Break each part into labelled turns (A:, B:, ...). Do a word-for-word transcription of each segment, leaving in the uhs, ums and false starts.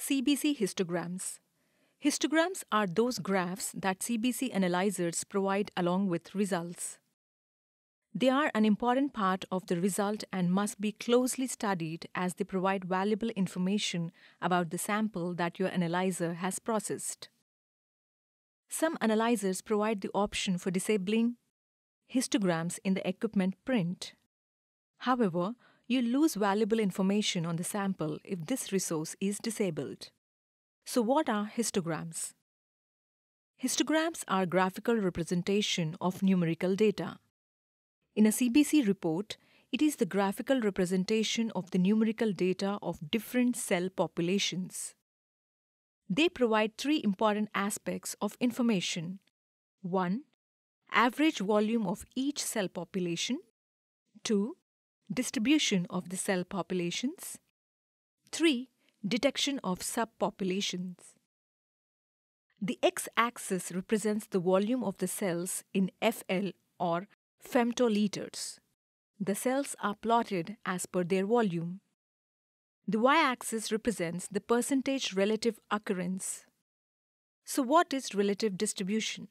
A: C B C histograms. Histograms are those graphs that C B C analyzers provide along with results. They are an important part of the result and must be closely studied as they provide valuable information about the sample that your analyzer has processed. Some analyzers provide the option for disabling histograms in the equipment print. However, you lose valuable information on the sample if this resource is disabled. So what are histograms? Histograms are graphical representation of numerical data. In a C B C report, it is the graphical representation of the numerical data of different cell populations. They provide three important aspects of information. one. Average volume of each cell population. two. Distribution of the cell populations. three. Detection of subpopulations. The x-axis represents the volume of the cells in F L or femtoliters. The cells are plotted as per their volume. The y-axis represents the percentage relative occurrence. So what is relative distribution?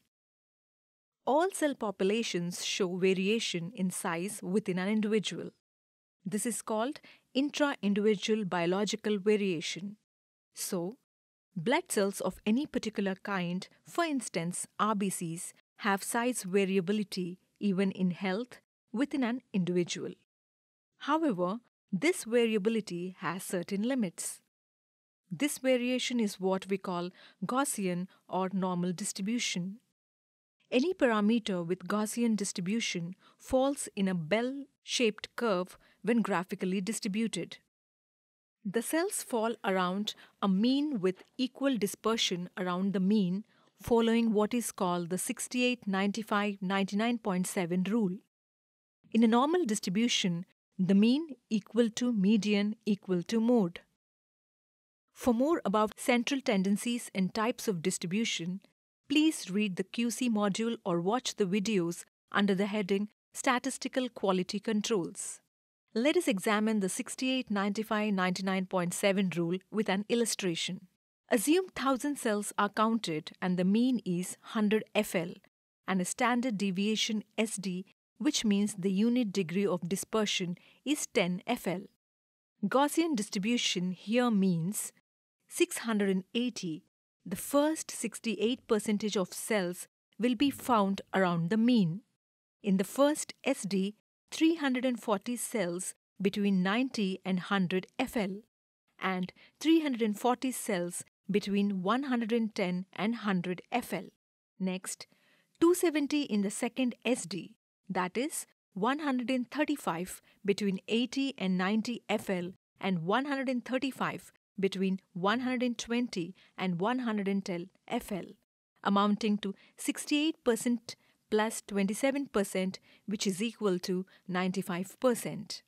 A: All cell populations show variation in size within an individual. This is called intra-individual biological variation. So, blood cells of any particular kind, for instance R B Cs, have size variability even in health within an individual. However, this variability has certain limits. This variation is what we call Gaussian or normal distribution. Any parameter with Gaussian distribution falls in a bell-shaped curve when graphically distributed. The cells fall around a mean with equal dispersion around the mean, following what is called the sixty-eight ninety-five ninety-nine point seven rule. In a normal distribution, the mean equal to median equal to mode. For more about central tendencies and types of distribution, please read the Q C module or watch the videos under the heading Statistical Quality Controls. Let us examine the sixty-eight ninety-five ninety-nine point seven rule with an illustration. Assume one thousand cells are counted and the mean is one hundred F L and a standard deviation S D, which means the unit degree of dispersion is ten F L. Gaussian distribution here means six hundred eighty. The first sixty-eight percent of cells will be found around the mean. In the first S D, three hundred forty cells between ninety and one hundred F L and three hundred forty cells between one hundred ten and one hundred F L. Next, two hundred seventy in the second S D, that is one hundred thirty-five between eighty and ninety F L and one hundred thirty-five between one hundred twenty and one hundred ten F L, amounting to sixty-eight percent plus twenty-seven percent, which is equal to ninety-five percent.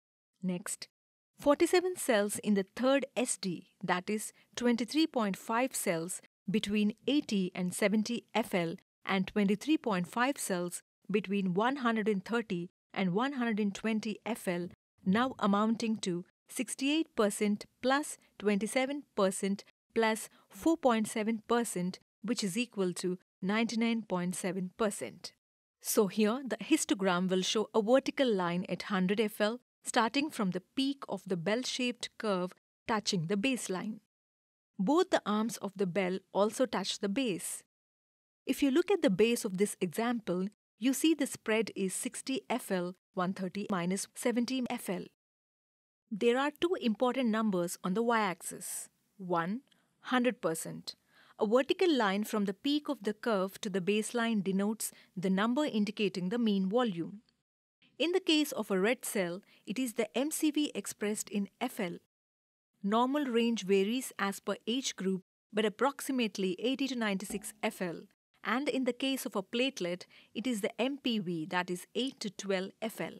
A: Next, forty-seven cells in the third S D, that is twenty-three point five cells between eighty and seventy F L and twenty-three point five cells between one hundred thirty and one hundred twenty F L, now amounting to sixty-eight percent plus twenty-seven percent plus four point seven percent, which is equal to ninety-nine point seven percent. So here the histogram will show a vertical line at one hundred F L starting from the peak of the bell-shaped curve touching the baseline. Both the arms of the bell also touch the base. If you look at the base of this example, you see the spread is sixty F L, one hundred thirty minus seventy F L. There are two important numbers on the y-axis. one. one hundred percent. A vertical line from the peak of the curve to the baseline denotes the number indicating the mean volume. In the case of a red cell, it is the M C V expressed in F L. Normal range varies as per age group, but approximately eighty to ninety-six F L. And in the case of a platelet, it is the M P V, that is eight to twelve F L.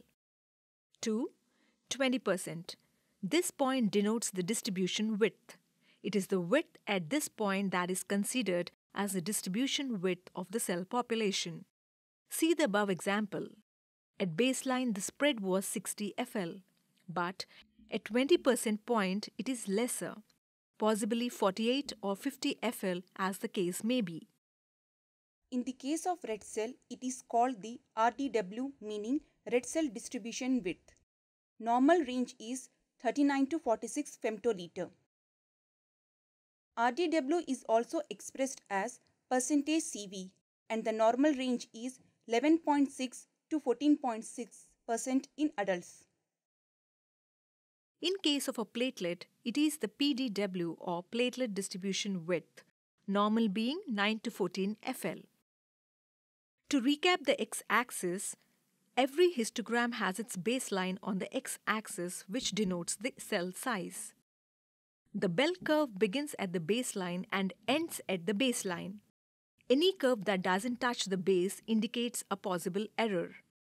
A: two. twenty percent. This point denotes the distribution width. It is the width at this point that is considered as the distribution width of the cell population. See the above example. At baseline, the spread was sixty F L, but at twenty percent point, it is lesser. possibly forty-eight or fifty F L as the case may be.
B: In the case of red cell, it is called the R D W, meaning red cell distribution width. Normal range is thirty-nine to forty-six femtoliter. R D W is also expressed as percentage C V, and the normal range is eleven point six to fourteen point six percent in adults.
A: In case of a platelet, it is the P D W or platelet distribution width, normal being nine to fourteen F L. To recap the x-axis, every histogram has its baseline on the x-axis, which denotes the cell size. The bell curve begins at the baseline and ends at the baseline. Any curve that doesn't touch the base indicates a possible error.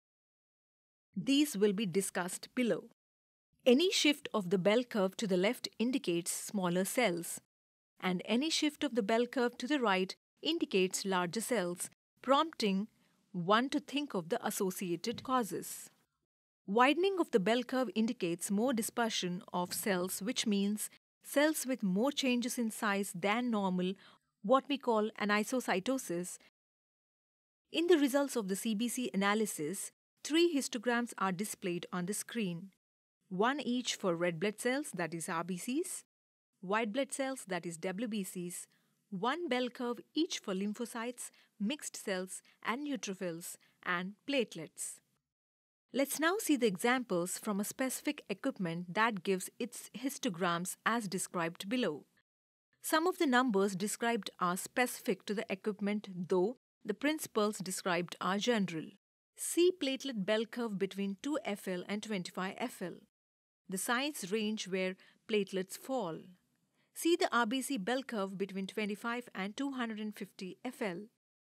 A: These will be discussed below. Any shift of the bell curve to the left indicates smaller cells, and any shift of the bell curve to the right indicates larger cells, prompting one to think of the associated causes. Widening of the bell curve indicates more dispersion of cells, which means cells with more changes in size than normal, what we call anisocytosis. In the results of the C B C analysis, three histograms are displayed on the screen. One each for red blood cells, that is R B Cs, white blood cells, that is W B Cs, one bell curve each for lymphocytes, mixed cells and neutrophils, and platelets. Let's now see the examples from a specific equipment that gives its histograms as described below. Some of the numbers described are specific to the equipment, though the principles described are general. See platelet bell curve between two F L and twenty-five F L. The size range where platelets fall. See the R B C bell curve between twenty-five and two hundred fifty F L.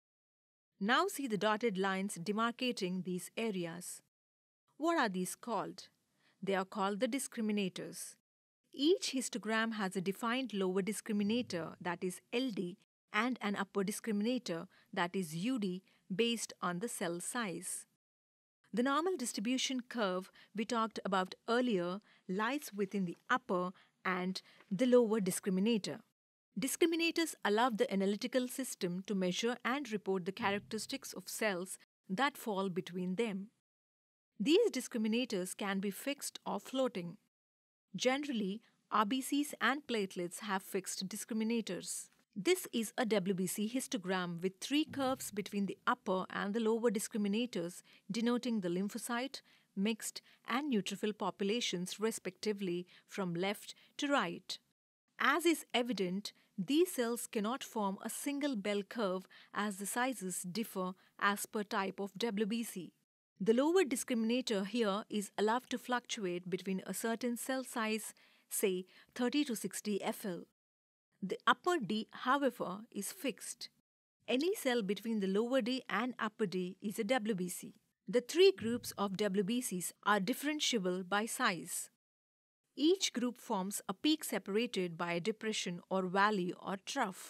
A: Now see the dotted lines demarcating these areas. What are these called? They are called the discriminators. Each histogram has a defined lower discriminator, that is L D, and an upper discriminator, that is U D, based on the cell size. The normal distribution curve we talked about earlier lies within the upper and the lower discriminator. Discriminators allow the analytical system to measure and report the characteristics of cells that fall between them. These discriminators can be fixed or floating. Generally, R B Cs and platelets have fixed discriminators. This is a W B C histogram with three curves between the upper and the lower discriminators denoting the lymphocyte, mixed and neutrophil populations respectively from left to right. As is evident, these cells cannot form a single bell curve as the sizes differ as per type of W B C. The lower discriminator here is allowed to fluctuate between a certain cell size, say thirty to sixty F L. The upper D, however, is fixed. Any cell between the lower D and upper D is a W B C. The three groups of W B Cs are differentiable by size. Each group forms a peak separated by a depression or valley or trough.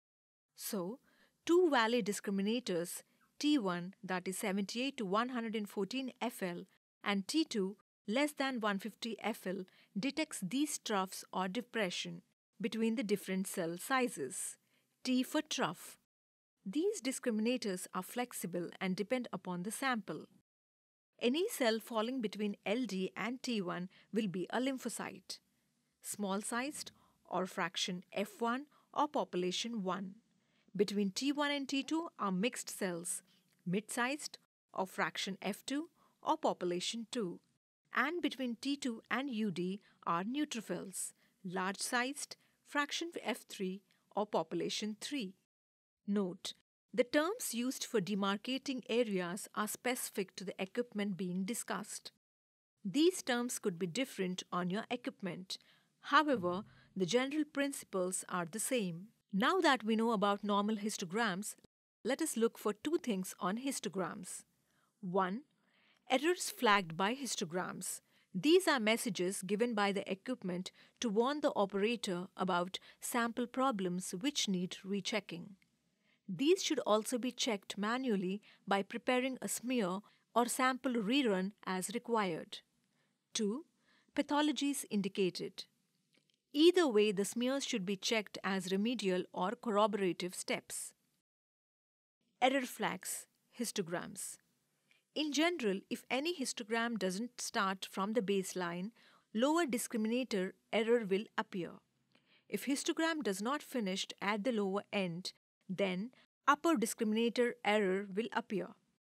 A: So, two valley discriminators, T one, that is seventy-eight to one hundred fourteen F L, and T two, less than one hundred fifty F L, detects these troughs or depression between the different cell sizes. T for trough. These discriminators are flexible and depend upon the sample. Any cell falling between L D and T one will be a lymphocyte, small-sized or fraction F one or population one. Between T one and T two are mixed cells, mid-sized or fraction F two or population two. And between T two and U D are neutrophils, large-sized, fraction F three or population three. Note: the terms used for demarcating areas are specific to the equipment being discussed. These terms could be different on your equipment. However, the general principles are the same. Now that we know about normal histograms, let us look for two things on histograms. one. Errors flagged by histograms. These are messages given by the equipment to warn the operator about sample problems which need rechecking. These should also be checked manually by preparing a smear or sample rerun as required. two. Pathologies indicated. Either way, the smears should be checked as remedial or corroborative steps. Error flags, histograms. In general, if any histogram doesn't start from the baseline, lower discriminator error will appear. If histogram does not finish at the lower end, then upper discriminator error will appear.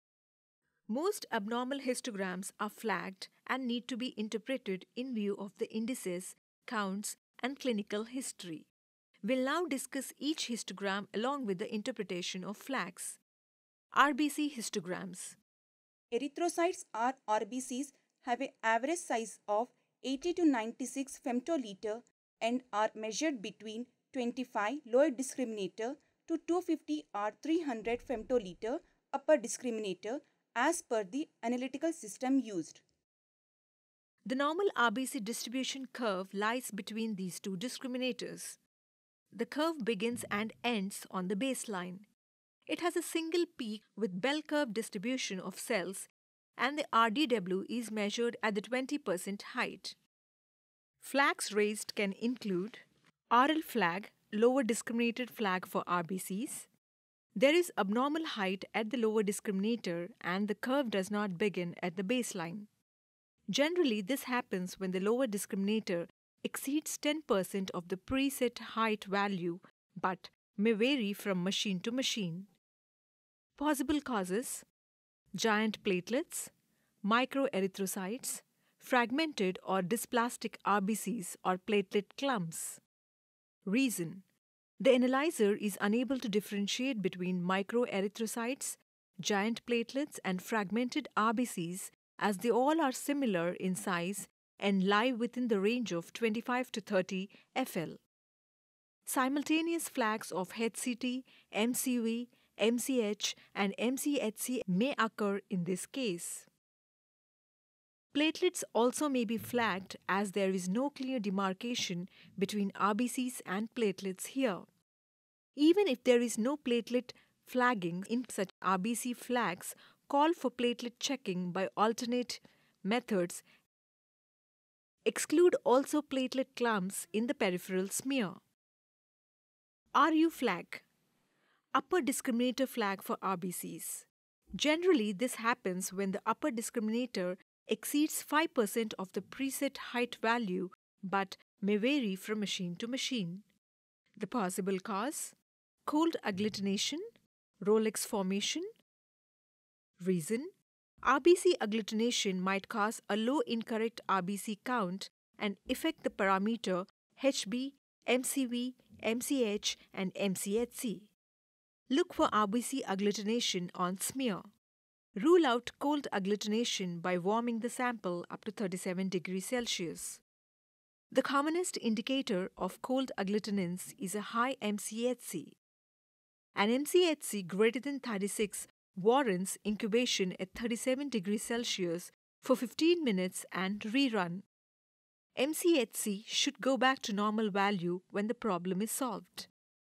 A: Most abnormal histograms are flagged and need to be interpreted in view of the indices, counts, and clinical history. We'll now discuss each histogram along with the interpretation of flags. R B C histograms.
B: Erythrocytes or R B Cs have an average size of eighty to ninety-six femtoliter and are measured between twenty-five lower discriminator to two hundred fifty or three hundred femtoliter upper discriminator as per the analytical system used.
A: The normal R B C distribution curve lies between these two discriminators. The curve begins and ends on the baseline. It has a single peak with bell curve distribution of cells, and the R D W is measured at the twenty percent height. Flags raised can include R L flag, lower discriminated flag for R B Cs. There is abnormal height at the lower discriminator and the curve does not begin at the baseline. Generally, this happens when the lower discriminator exceeds ten percent of the preset height value but may vary from machine to machine. Possible causes: giant platelets, microerythrocytes, fragmented or dysplastic R B Cs or platelet clumps. Reason: the analyzer is unable to differentiate between microerythrocytes, giant platelets, and fragmented R B Cs as they all are similar in size and lie within the range of twenty-five to thirty F L. Simultaneous flags of H C T, M C V, M C H, and M C H C may occur in this case. Platelets also may be flagged as there is no clear demarcation between R B Cs and platelets here. Even if there is no platelet flagging in such R B C flags, call for platelet checking by alternate methods. Exclude also platelet clumps in the peripheral smear. R U flag, upper discriminator flag for R B Cs. Generally, this happens when the upper discriminator exceeds five percent of the preset height value but may vary from machine to machine. The possible cause: cold agglutination, Rolex formation. Reason: R B C agglutination might cause a low incorrect R B C count and affect the parameter H B, M C V, M C H, and M C H C. Look for R B C agglutination on smear. Rule out cold agglutination by warming the sample up to thirty-seven degrees Celsius. The commonest indicator of cold agglutinins is a high M C H C. An M C H C greater than thirty-six warrants incubation at thirty-seven degrees Celsius for fifteen minutes and rerun. M C H C should go back to normal value when the problem is solved.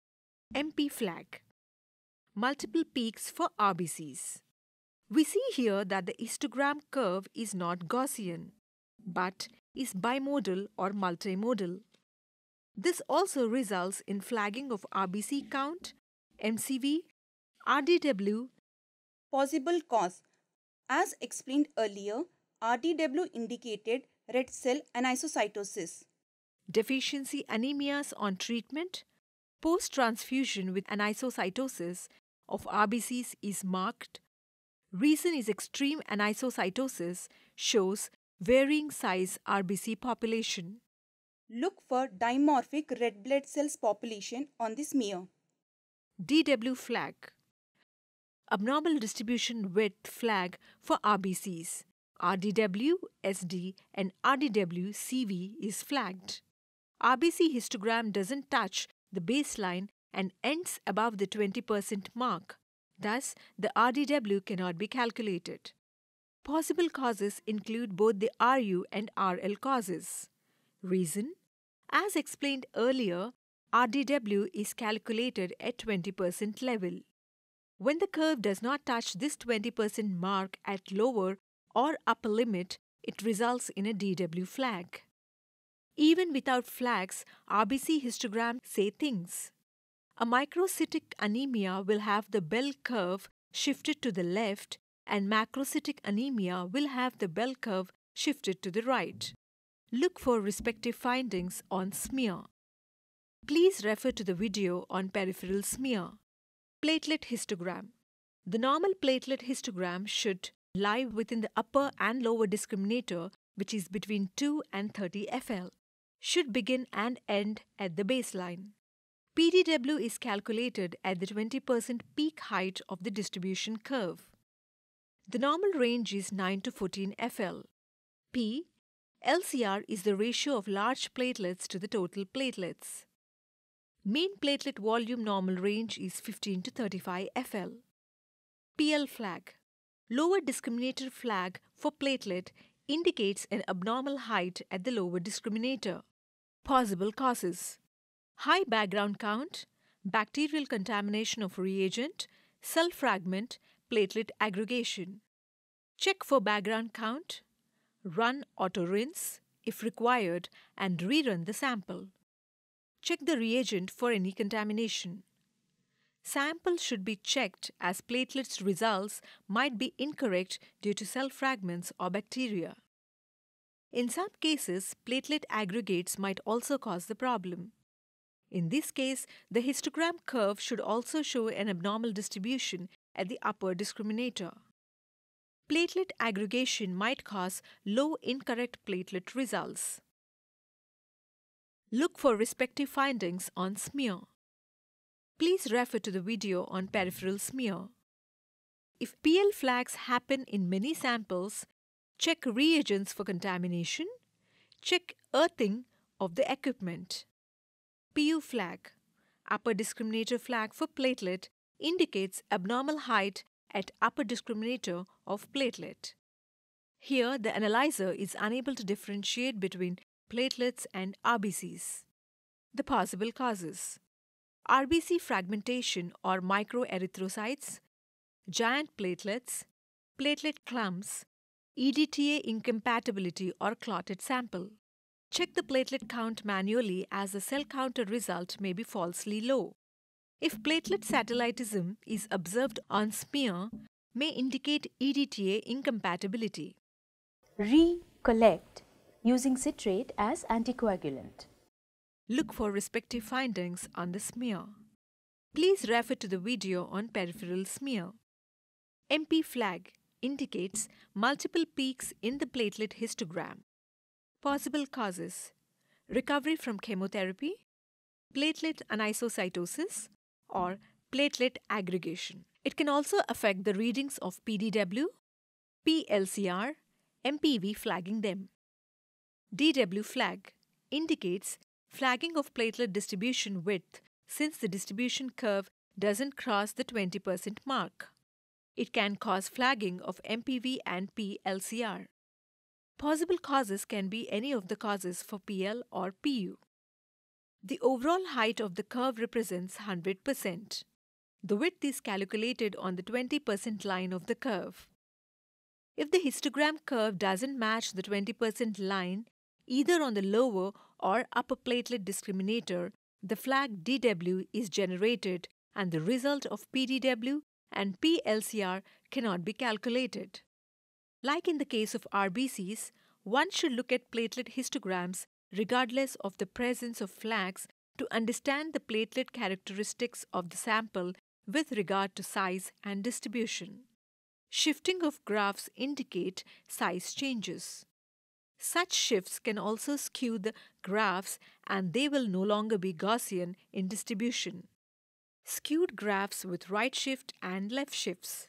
A: M P flag, multiple peaks for R B Cs. We see here that the histogram curve is not Gaussian, but is bimodal or multimodal. This also results in flagging of R B C count, M C V, R D W.
B: Possible cause: as explained earlier, R D W indicated red cell anisocytosis.
A: Deficiency anemias on treatment, post-transfusion with anisocytosis of R B Cs is marked. Reason is extreme anisocytosis shows varying size R B C population.
B: Look for dimorphic red blood cells population on the smear.
A: D W flag, abnormal distribution width flag for R B Cs. R D W, S D, and R D W C V is flagged. R B C histogram doesn't touch the baseline and ends above the twenty percent mark. Thus, the R D W cannot be calculated. Possible causes include both the R U and R L causes. Reason: as explained earlier, R D W is calculated at twenty percent level. When the curve does not touch this twenty percent mark at lower or upper limit, it results in a D W flag. Even without flags, R B C histograms say things. A microcytic anemia will have the bell curve shifted to the left, and macrocytic anemia will have the bell curve shifted to the right. Look for respective findings on smear. Please refer to the video on peripheral smear. Platelet histogram. The normal platelet histogram should lie within the upper and lower discriminator, which is between two and thirty F L. Should begin and end at the baseline. P D W is calculated at the twenty percent peak height of the distribution curve. The normal range is nine to fourteen F L. P, L C R is the ratio of large platelets to the total platelets. Mean platelet volume normal range is fifteen to thirty-five F L. P L flag. Lower discriminator flag for platelet indicates an abnormal height at the lower discriminator. Possible causes: high background count, bacterial contamination of reagent, cell fragment, platelet aggregation. Check for background count. Run auto rinse if required and rerun the sample. Check the reagent for any contamination. Sample should be checked as platelets results might be incorrect due to cell fragments or bacteria. In some cases, platelet aggregates might also cause the problem. In this case, the histogram curve should also show an abnormal distribution at the upper discriminator. Platelet aggregation might cause low incorrect platelet results. Look for respective findings on smear. Please refer to the video on peripheral smear. If P L flags happen in many samples, check reagents for contamination. Check earthing of the equipment. P U flag, upper discriminator flag for platelet, indicates abnormal height at upper discriminator of platelet. Here, the analyzer is unable to differentiate between platelets and R B Cs. The possible causes: R B C fragmentation or microerythrocytes, giant platelets, platelet clumps, E D T A incompatibility or clotted sample. Check the platelet count manually as the cell counter result may be falsely low. If platelet satellitism is observed on smear, may indicate E D T A incompatibility.
C: Recollect using citrate as anticoagulant.
A: Look for respective findings on the smear. Please refer to the video on peripheral smear. M P flag indicates multiple peaks in the platelet histogram. Possible causes: recovery from chemotherapy, platelet anisocytosis, or platelet aggregation. It can also affect the readings of P D W, P L C R, M P V flagging them. D W flag indicates flagging of platelet distribution width since the distribution curve doesn't cross the twenty percent mark. It can cause flagging of M P V and P L C R. Possible causes can be any of the causes for P L or P U. The overall height of the curve represents one hundred percent. The width is calculated on the twenty percent line of the curve. If the histogram curve doesn't match the twenty percent line, either on the lower or upper platelet discriminator, the flag D W is generated and the result of P D W and P L C R cannot be calculated. Like in the case of R B Cs, one should look at platelet histograms regardless of the presence of flags to understand the platelet characteristics of the sample with regard to size and distribution. Shifting of graphs indicate size changes. Such shifts can also skew the graphs and they will no longer be Gaussian in distribution. Skewed graphs with right shift and left shifts.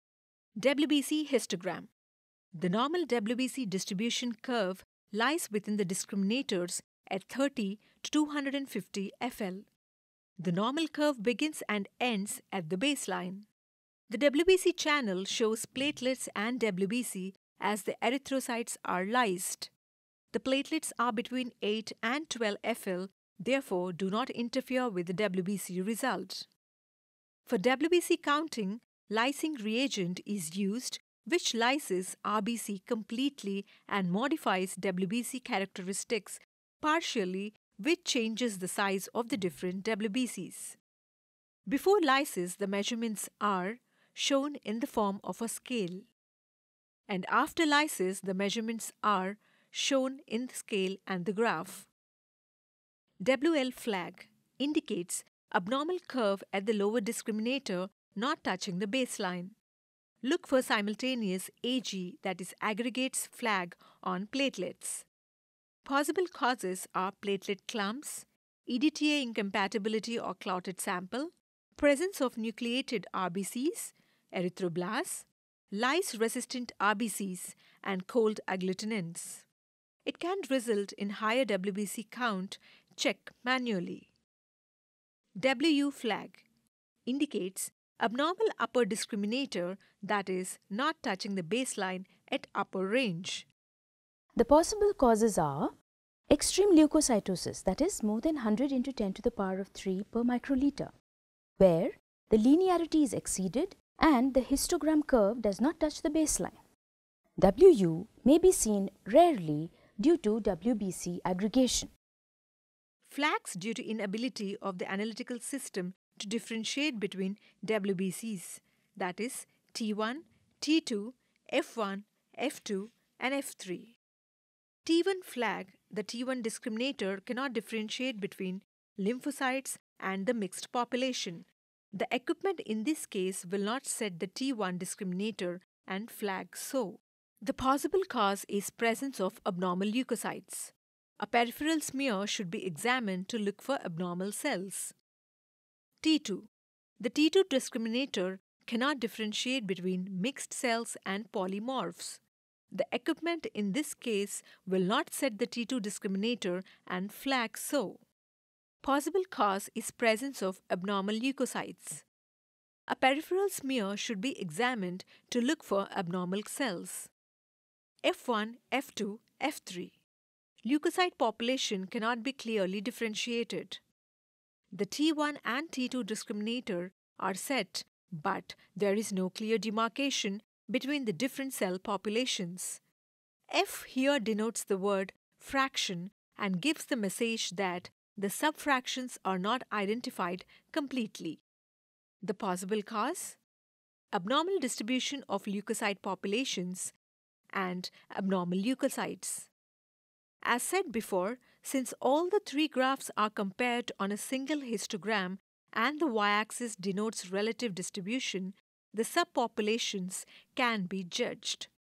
A: W B C histogram. The normal W B C distribution curve lies within the discriminators at thirty to two hundred fifty F L. The normal curve begins and ends at the baseline. The W B C channel shows platelets and W B C as the erythrocytes are lysed. The platelets are between eight and twelve F L, therefore do not interfere with the W B C result. For W B C counting, lysing reagent is used which lyses R B C completely and modifies W B C characteristics partially, which changes the size of the different W B Cs. Before lysis, the measurements are shown in the form of a scale, and after lysis, the measurements are shown in the scale and the graph. W L flag indicates abnormal curve at the lower discriminator not touching the baseline. Look for simultaneous A G, that is aggregates flag, on platelets. Possible causes are platelet clumps, E D T A incompatibility or clotted sample, presence of nucleated R B Cs, erythroblasts, lyse-resistant R B Cs, and cold agglutinins. It can result in higher W B C count. Check manually. W flag indicates abnormal upper discriminator, that is not touching the baseline at upper range.
C: The possible causes are extreme leukocytosis, that is more than one hundred into ten to the power of three per microliter, where the linearity is exceeded and the histogram curve does not touch the baseline. W U may be seen rarely due to W B C aggregation.
A: Flags due to inability of the analytical system to differentiate between W B Cs, that is T one, T two, F one, F two, and F three. T one flag, the T one discriminator cannot differentiate between lymphocytes and the mixed population. The equipment in this case will not set the T one discriminator and flag so. The possible cause is presence of abnormal leukocytes. A peripheral smear should be examined to look for abnormal cells. T two. The T two discriminator cannot differentiate between mixed cells and polymorphs. The equipment in this case will not set the T two discriminator and flag so. Possible cause is presence of abnormal leukocytes. A peripheral smear should be examined to look for abnormal cells. F one, F two, F three. Leukocyte population cannot be clearly differentiated. The T one and T two discriminator are set, but there is no clear demarcation between the different cell populations. F here denotes the word fraction and gives the message that the subfractions are not identified completely. The possible cause? Abnormal distribution of leukocyte populations and abnormal leukocytes. As said before, since all the three graphs are compared on a single histogram and the y-axis denotes relative distribution, the subpopulations can be judged.